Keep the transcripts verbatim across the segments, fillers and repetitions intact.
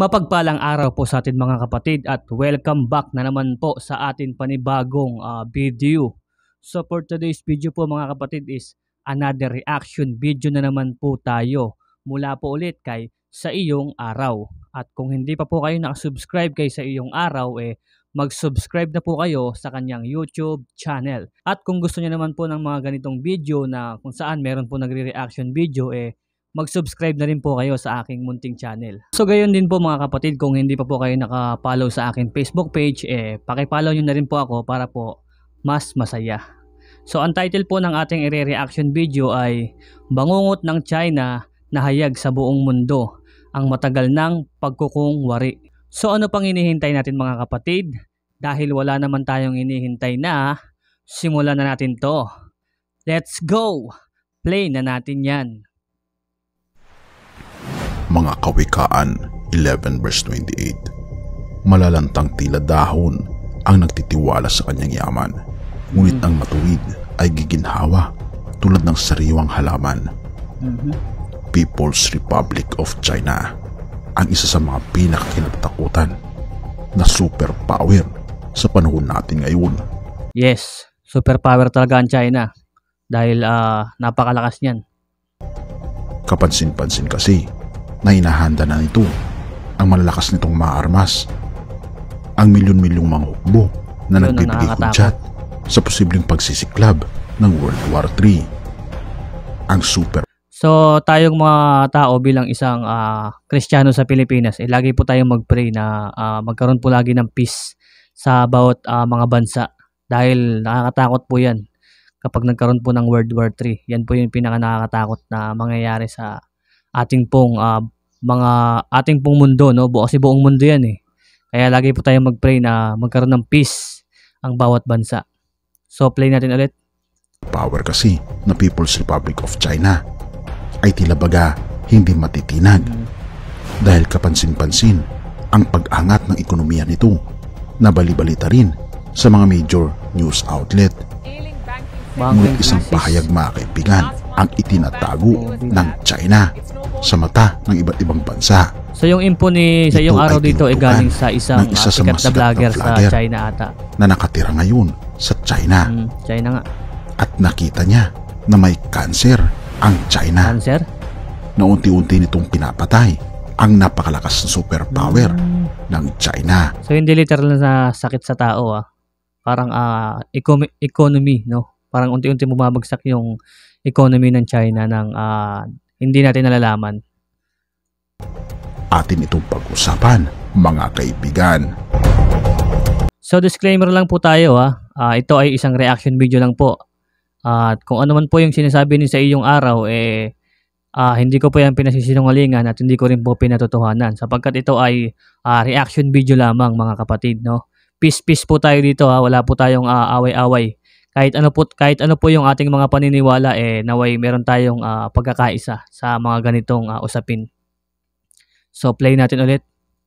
Mapagpalang araw po sa atin mga kapatid at welcome back na naman po sa atin panibagong uh, video. So for today's video po mga kapatid is another reaction video na naman po tayo mula po ulit kay Sa Iyong Araw. At kung hindi pa po kayo nakasubscribe kay Sa Iyong Araw eh mag-subscribe na po kayo sa kanyang YouTube channel. At kung gusto niyo naman po ng mga ganitong video na kung saan meron po nagre-reaction video eh mag-subscribe na rin po kayo sa aking munting channel. So gayon din po mga kapatid, kung hindi pa po kayo naka-follow sa aking Facebook page, eh paki-follow nyo na rin po ako para po mas masaya. So ang title po ng ating i-reaction video ay Bangungot ng China na hayag sa buong mundo, ang matagal ng pagkukungwari. So ano pang hinihintay natin mga kapatid? Dahil wala naman tayong hinihintay na, simulan na natin to. Let's go! Play na natin yan. Mga Kawikaan eleven verse twenty-eight. Malalantang tila dahon ang nagtitiwala sa kanyang yaman, ngunit ang matuwid ay giginhawa tulad ng sariwang halaman. Mm-hmm. People's Republic of China, ang isa sa mga pinakakinatakutan na superpower sa panahon natin ngayon. Yes, superpower talaga ang China dahil uh, napakalakas niyan. Kapansin-pansin kasi na hinahanda na nito ang malalakas nitong mga armas, ang milyon-milyong mga hukbo na Yun nagbibigay hudyat sa posibleng pagsisiklab ng World War three. Ang super So tayong mga tao bilang isang uh, Kristiyano sa Pilipinas, eh, lagi po tayong mag-pray na uh, magkaroon po lagi ng peace sa bawat uh, mga bansa dahil nakakatakot po yan kapag nagkaroon po ng World War three. Yan po yung pinaka nakakatakot na mangyayari sa ating pong uh, mga ating pong mundo, no? Bu kasi buong mundo yan eh. Kaya lagi po tayong mag-pray na magkaroon ng peace ang bawat bansa. So play natin ulit. Power kasi na People's Republic of China ay tila baga hindi matitinag mm-hmm. dahil kapansin-pansin ang pag-angat ng ekonomiya nito na bali-balita rin sa mga major news outlet. Ngunit isang pahayag mga kaibigan ang itinatago ng China sa mata ng iba't ibang bansa. So yung info ni Sa Iyong Araw dito ay galing sa isang isa uh, sikat na vlogger sa China ata na nakatira ngayon sa China. Mm, China nga. At nakita niya na may cancer ang China. Cancer? Na unti-unti nitong pinapatay ang napakalakas na superpower mm. ng China. So hindi literal na sakit sa tao ah. Parang uh, eco economy, no? Parang unti-unti bumabagsak yung economy ng China ng uh, hindi natin nalalaman. Atin itong pag-usapan, mga kaibigan. So disclaimer lang po tayo ha. Uh, ito ay isang reaction video lang po. At uh, kung ano man po yung sinasabi ni Sa Iyong Araw, eh uh, hindi ko po yan pinasisinungalingan at hindi ko rin po pinatotohanan. Sapagkat ito ay uh, reaction video lamang mga kapatid, no? Peace-peace po tayo dito ha. Wala po tayong uh, away-away. Kahit ano po kahit ano po yung ating mga paniniwala eh naway meron tayong uh, pagkakaisa sa mga ganitong uh, usapin. So play natin ulit.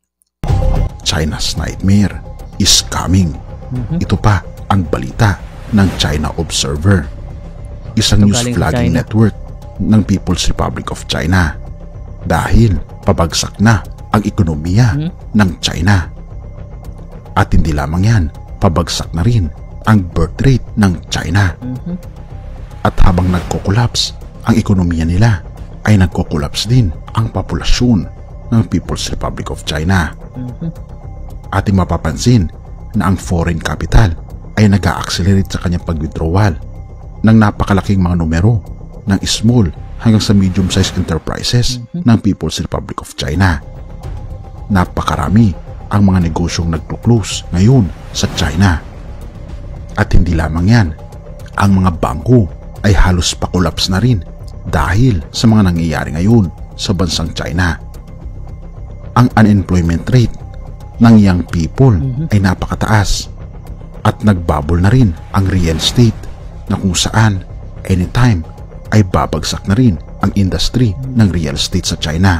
China's nightmare is coming. Mm-hmm. Ito pa ang balita ng China Observer, isang Ito news flagging network ng People's Republic of China, dahil pabagsak na ang ekonomiya mm-hmm. ng China. At hindi lamang yan, pabagsak na rin ang birth rate ng China. Mm-hmm. At habang nagko-collapse ang ekonomiya nila, ay nagko-collapse din ang populasyon ng People's Republic of China. Mm-hmm. Ating mapapansin na ang foreign capital ay nag-a-accelerate sa kanyang pag-withdrawal ng napakalaking mga numero ng small hanggang sa medium-sized enterprises mm-hmm. ng People's Republic of China. Napakarami ang mga negosyong nagko-close ngayon sa China. At hindi lamang yan, ang mga bangko ay halos pa-collapse na rin dahil sa mga nangyayari ngayon sa bansang China. Ang unemployment rate ng young people mm-hmm. ay napakataas at nagbabol na rin ang real estate na kung saan anytime ay babagsak na rin ang industry mm-hmm. ng real estate sa China.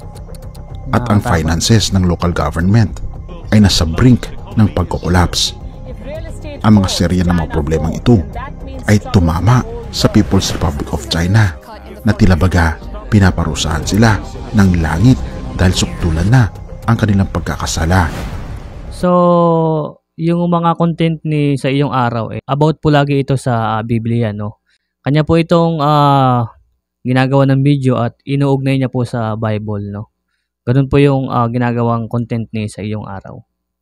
At ang finances ng local government ay nasa brink ng pagko-collapse. Ang mga serya ng mga problemang ito ay tumama sa People's Republic of China na tila baga pinaparusahan sila ng langit dahil suktulan na ang kanilang pagkakasala. So, yung mga content ni sa iyong araw, eh, about po lagi ito sa uh, Biblia, no? Kanya po itong uh, ginagawa ng video at inuugnay niya po sa Bible, no? Ganun po yung uh, ginagawang content ni sa iyong araw.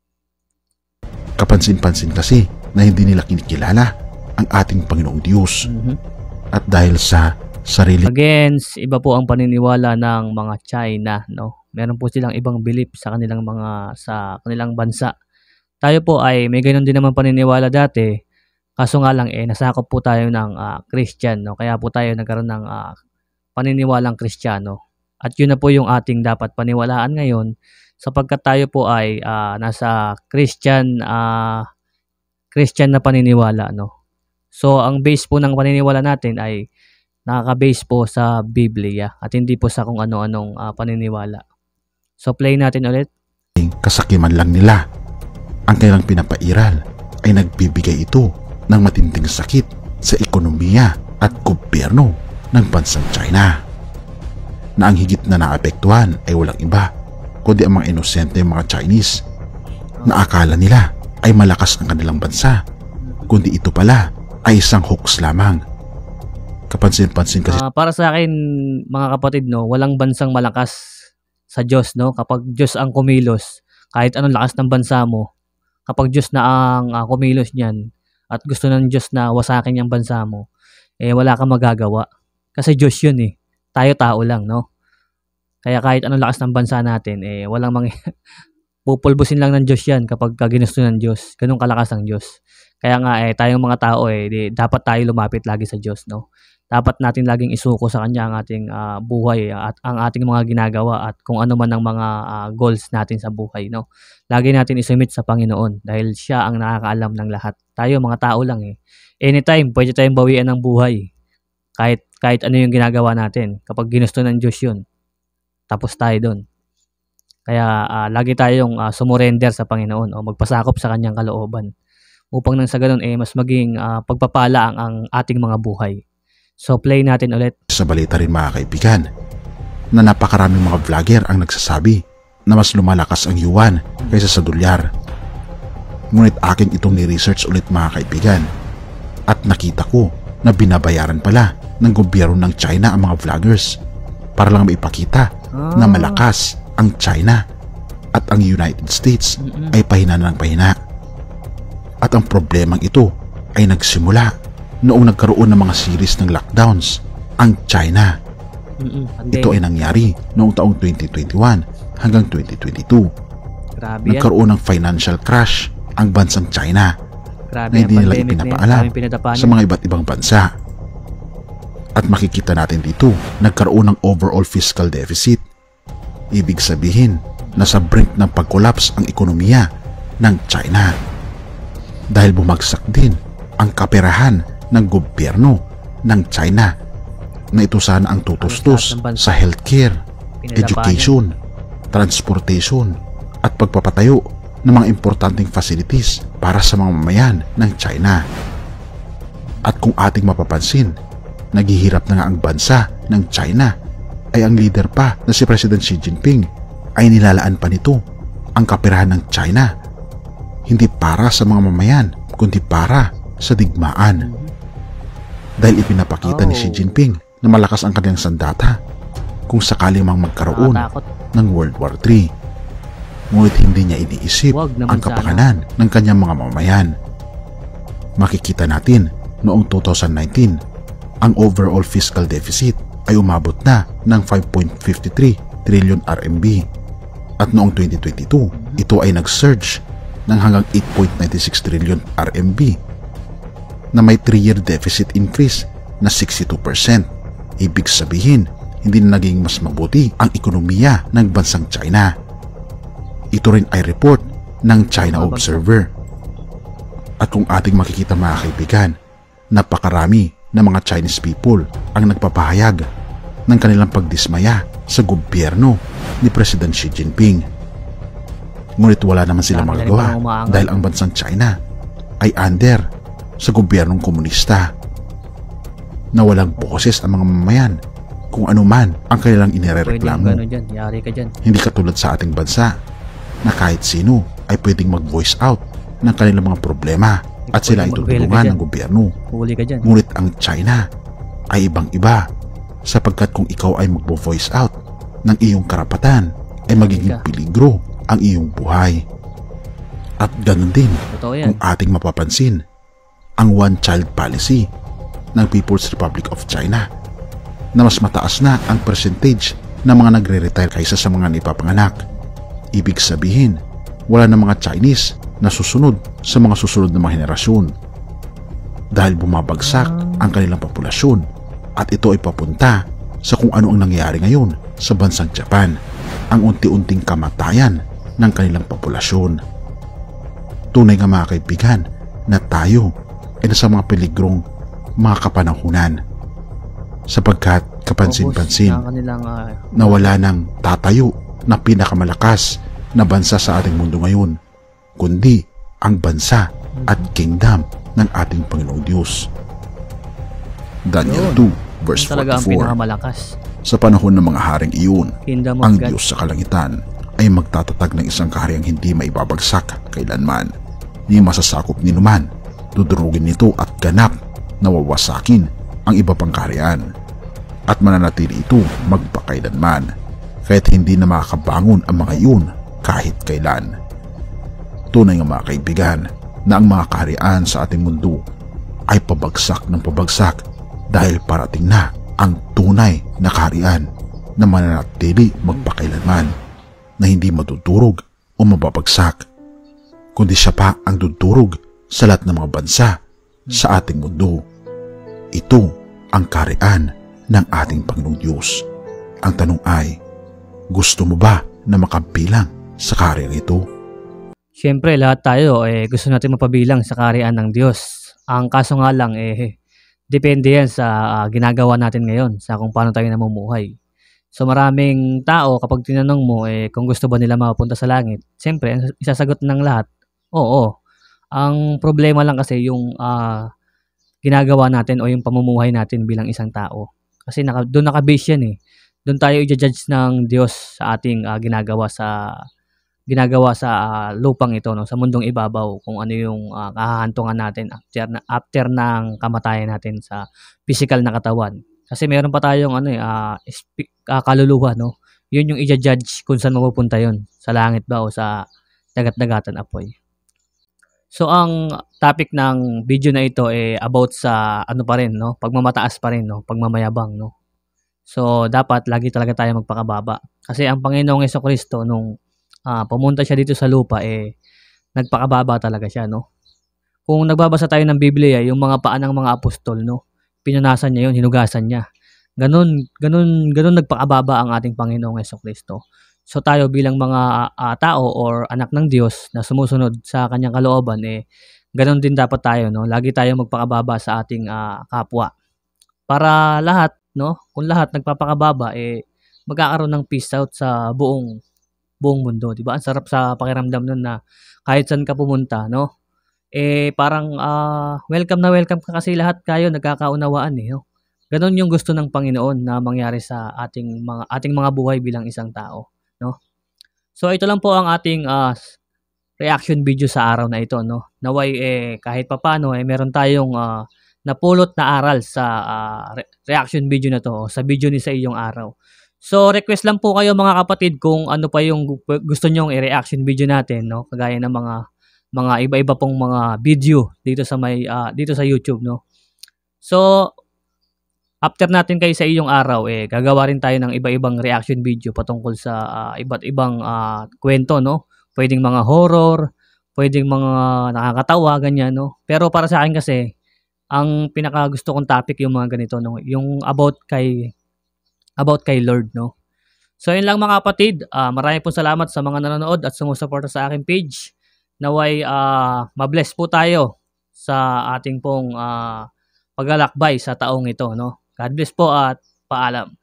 Kapansin-pansin kasi na hindi nila kinikilala ang ating Panginoong Diyos. Mm-hmm. At dahil sa sarili... Against, iba po ang paniniwala ng mga China, no? Meron po silang ibang belief sa kanilang mga sa kanilang bansa. Tayo po ay may ganoon din naman paniniwala dati. Kaso nga lang eh nasakop po tayo ng uh, Christian, no? Kaya po tayo nagkaroon ng uh, paniniwalang Kristiyano. At yun na po yung ating dapat paniwalaan ngayon sapagkat tayo po ay uh, nasa Christian uh, Christian na paniniwala, no? So ang base po ng paniniwala natin ay nakaka-base po sa Biblia at hindi po sa kung ano-anong uh, paniniwala. So play natin ulit. Kasakiman lang nila. Ang kanilang pinapairal ay nagbibigay ito ng matinding sakit sa ekonomiya at gobyerno ng bansang China. Na ang higit na naapektuhan ay walang iba kundi ang mga inosente mga Chinese na akala nila ay malakas ang kanilang bansa kundi ito pala ay isang hoax lamang. Kapansin-pansin kasi uh, para sa akin mga kapatid, no, walang bansang malakas sa Diyos, no? Kapag Diyos ang kumilos, kahit anong lakas ng bansa mo, kapag Diyos na ang uh, kumilos niyan at gusto ng Diyos na wasakin yung bansa mo, eh wala kang magagawa. Kasi Diyos yun eh. Tayo tao lang, no? Kaya kahit anong lakas ng bansa natin, eh walang mang pupulbusin lang ng Diyos yan kapag ginusto ng Diyos. Ganun kalakas ang Diyos. Kaya nga eh tayong mga tao eh di, dapat tayo lumapit lagi sa Diyos, no? Dapat natin laging isuko sa Kanya ang ating uh, buhay at ang ating mga ginagawa at kung ano man ang mga uh, goals natin sa buhay, no? Lagi natin isumit sa Panginoon dahil Siya ang nakakaalam ng lahat. Tayo mga tao lang eh. Anytime pwede tayong bawian ng buhay. Kahit kahit ano yung ginagawa natin. Kapag ginusto ng Diyos yun, tapos tayo doon. Kaya uh, lagi tayong uh, sumurrender sa Panginoon o magpasakop sa Kanyang kalooban upang nang sa ganun eh mas maging uh, pagpapala ang, ang ating mga buhay. So play natin ulit. Sa balita rin mga kaibigan na napakaraming mga vlogger ang nagsasabi na mas lumalakas ang yuan kaysa sa dolyar. Ngunit aking itong ni-research ulit mga kaibigan at nakita ko na binabayaran pala ng gobyerno ng China ang mga vloggers para lang maipakita ah. na malakas ang China at ang United States Mm-mm. ay pahina ng pahina. At ang problemang ito ay nagsimula noong nagkaroon ng mga series ng lockdowns ang China. Ito ay nangyari noong taong twenty twenty-one hanggang twenty twenty-two. Grabe nagkaroon yan. ng financial crash ang bansang China. Grabe na hindi nila ipinapaalam sa mga iba't ibang bansa. At makikita natin dito, nagkaroon ng overall fiscal deficit. Ibig sabihin, nasa brink ng pag-collapse ang ekonomiya ng China. Dahil bumagsak din ang kaperahan ng gobyerno ng China na ito sana ang tutustos sa healthcare, education, transportation at pagpapatayo ng mga importanteng facilities para sa mga mamayan ng China. At kung ating mapapansin, naghihirap na nga ang bansa ng China ay ang leader pa na si President Xi Jinping ay nilalaan pa nito ang kaperahan ng China hindi para sa mga mamayan kundi para sa digmaan. Dahil ipinapakita oh. ni Xi Jinping na malakas ang kanyang sandata kung sakali mang magkaroon ng World War three. Ngunit hindi niya iniisip ang kapakanan sana. ng kanyang mga mamayan. Makikita natin noong two thousand nineteen, ang overall fiscal deficit ay umabot na ng five point five three trillion R M B. At noong twenty twenty-two, ito ay nag-surge ng hanggang eight point nine six trillion R M B na may three-year deficit increase na sixty-two percent. Ibig sabihin, hindi na naging mas mabuti ang ekonomiya ng bansang China. Ito rin ay report ng China Observer. At kung ating makikita mga kaibigan, napakarami na mga Chinese people ang nagpapahayag ng kanilang pagdismaya sa gobyerno ni President Xi Jinping. Ngunit wala naman sila magagawa dahil ang bansang China ay under sa gobyernong komunista na walang boses ang mga mamayan kung ano man ang kanilang inirereklamo. Yari ka dyan. Hindi katulad sa ating bansa na kahit sino ay pwedeng mag-voice out ng kanilang mga problema at sila ay tutulungan ng gobyerno. Huli ka dyan. Ngunit ang China ay ibang-iba sapagkat kung ikaw ay mag-voice out ng iyong karapatan ay magiging peligro ang iyong buhay. At ganun din kung ating mapapansin ang one-child policy ng People's Republic of China na mas mataas na ang percentage ng mga nagre-retire kaysa sa mga naipapanganak. Ibig sabihin, wala na mga Chinese na susunod sa mga susunod na mga henerasyon dahil bumabagsak ang kanilang populasyon at ito ay papunta sa kung ano ang nangyayari ngayon sa bansang Japan, ang unti-unting kamatayan ng kanilang populasyon. Tunay nga mga kaibigan na tayo ay nasa mga peligrong mga kapanahunan sapagkat kapansin-pansin na wala nang tatayo na pinakamalakas na bansa sa ating mundo ngayon, kundi ang bansa at kingdom ng ating Panginoong Diyos. Daniel two verse forty-four. Sa panahon ng mga haring iyon, ang Diyos sa kalangitan ay magtatatag ng isang kahariang hindi maibabagsak kailanman. Ni masasakop ni numan, dudurugin nito at ganap na wawasakin ang iba pang kaharian at mananatili ito magpakailanman kahit hindi na makakabangon ang mga iyon kahit kailan. Tunay nga mga kaibigan na ang mga kaharian sa ating mundo ay pabagsak ng pabagsak dahil parating na ang tunay na kaharian na mananatili magpakailanman na hindi madudurog o mababagsak, kundi siya pa ang dudurog sa lahat ng mga bansa sa ating mundo. Ito ang kaharian ng ating Panginoong Diyos. Ang tanong ay, gusto mo ba na makabilang sa kaharian ito? Siyempre, lahat tayo eh, gusto natin mapabilang sa kaharian ng Diyos. Ang kaso nga lang, eh, depende yan sa uh, ginagawa natin ngayon, sa kung paano tayo namumuhay. So maraming tao, kapag tinanong mo eh, kung gusto ba nila mapunta sa langit, siyempre, isasagot ng lahat, oo. Ang problema lang kasi yung uh, ginagawa natin o yung pamumuhay natin bilang isang tao. Kasi naka, doon naka-base yan eh. Doon tayo i-judge ng Diyos sa ating uh, ginagawa sa ginagawa sa uh, lupang ito, no, sa mundong ibabaw, kung ano yung uh, kahahantungan natin after na, after ng kamatayan natin sa physical na katawan. Kasi meron pa tayong ano eh uh, uh, kaluluwa, no. Yun yung i-judge kung saan mapupunta yun, sa langit ba o sa dagat-dagatan apoy. So ang topic ng video na ito eh about sa ano pa rin, no, pagmamataas pa rin, no, pagmamayabang, no. So dapat lagi talaga tayo magpakababa. Kasi ang Panginoong Jesucristo nung uh, pumunta siya dito sa lupa eh nagpakababa talaga siya, no. Kung nagbabasa tayo ng Biblia, yung mga paa ng mga apostol, no, pinunasan niya yun, hinugasan niya. Ganun, ganun, ganun nagpakababa ang ating Panginoong Jesucristo. So tayo bilang mga uh, tao or anak ng Diyos na sumusunod sa kanyang kalooban, eh ganun din dapat tayo, no. Lagi tayo magpakababa sa ating uh, kapwa. Para lahat, no, kung lahat nagpapakababa, eh magkakaroon ng peace out sa buong buong mundo, 'di ba? Ang sarap sa pakiramdam nun na kahit saan ka pumunta, no, eh parang uh, welcome na welcome ka kasi lahat kayo nagkakaunawaan eh, no? Ganon yung gusto ng Panginoon na mangyari sa ating mga ating mga buhay bilang isang tao, no? So ito lang po ang ating uh, reaction video sa araw na ito, no. Naway eh kahit papaano eh meron tayong uh, napulot na aral sa uh, re- reaction video na to, sa video ni sa iyong araw. So request lang po kayo mga kapatid kung ano pa yung gusto nyong i-reaction video natin, no, kagaya ng mga mga iba-iba pong mga video dito sa may uh, dito sa YouTube, no. So after natin kayo sa iyong araw eh gagawa rin tayo ng iba-ibang reaction video patungkol sa uh, iba't ibang uh, kwento, no. Pwedeng mga horror, pwedeng mga nakakatawa ganyan, no. Pero para sa akin kasi ang pinaka gusto kong topic yung mga ganito, no, yung about kay about kay Lord, no. So yun lang mga kapatid, uh, marami pong salamat sa mga nanonood at sumusuporta sa aking page. Naway uh, mabless po tayo sa ating pong uh, paglalakbay sa taong ito, no. God bless po at paalam.